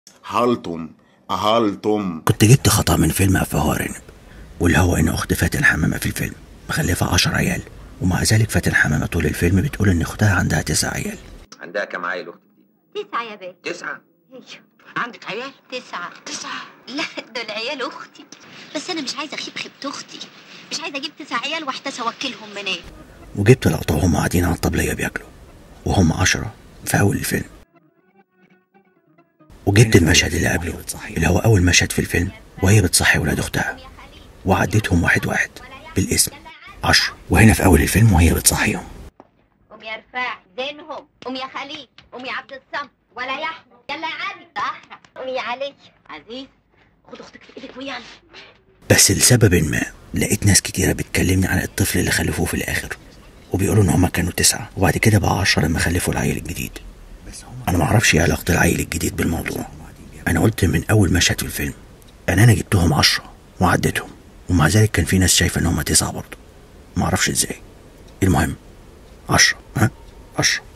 هالتم. كنت جبت خطأ من فيلم أفواه أرانب، واللي هو إن أخت فاتن حمامة في الفيلم مخلفة 10 عيال، ومع ذلك فاتن حمامة طول الفيلم بتقول إن أختها عندها 9 عيال. عندها كم عيل أختك دي؟ 9 يا بيه. 9؟ ايوه. عندك عيال؟ 9. لا دول عيال اختي، بس انا مش عايزه اخيب خيبة اختي، مش عايزه اجيب 9 عيال واحتاس اوكلهم منين. وجبت لقطة وهم قاعدين على الطبلية بياكلوا وهم 10 في أول الفيلم. وجبت المشهد اللي قبله اللي هو أول مشهد في الفيلم وهي بتصحي ولاد أختها، وعديتهم واحد واحد بالاسم 10. وهنا في أول الفيلم وهي بتصحيهم. قوم يا رفاع زينهم، قوم يا خليل، قوم يا عبد الصمد، ولا يا احمد، يلا يا علي طاهرة، قوم يا علي عزيز، خد اختك في ايدك ويلا. بس لسبب ما لقيت ناس كتيرة بتكلمني عن الطفل اللي خلفوه في الآخر، وبيقولوا إن هما كانوا 9 وبعد كده بقى 10 لما خلفوا العيل الجديد. أنا معرفش إيه علاقة العيل الجديد بالموضوع. أنا قلت من أول مشهد في الفيلم أنا جبتهم 10 وعديتهم، ومع ذلك كان في ناس شايفة إن هما 9 برضه، معرفش إزاي. المهم 10 10.